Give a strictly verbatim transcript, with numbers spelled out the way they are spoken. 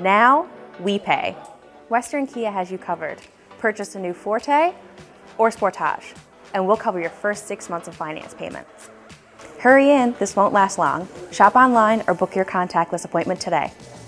Now we pay. Western Kia has you covered. Purchase a new Forte or Sportage, and we'll cover your first six months of finance payments. Hurry in, this won't last long. Shop online or book your contactless appointment today.